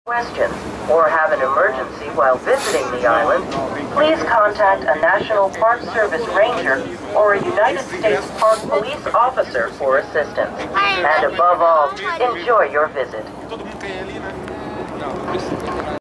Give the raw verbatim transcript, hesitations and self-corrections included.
Questions or have an emergency while visiting the island, please contact a National Park Service ranger or a United States Park Police officer for assistance. And above all, enjoy your visit.